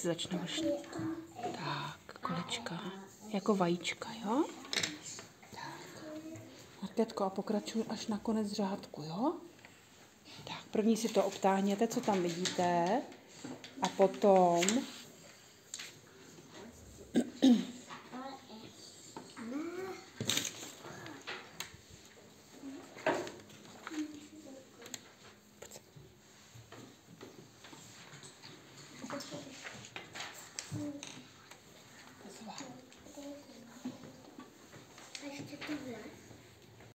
se začne vrštit. Tak, kolečka. Jako vajíčka, jo? Tak. Markétko, a pokračuj až na konec řádku, jo? Tak, první si to obtáhněte, co tam vidíte. A potom...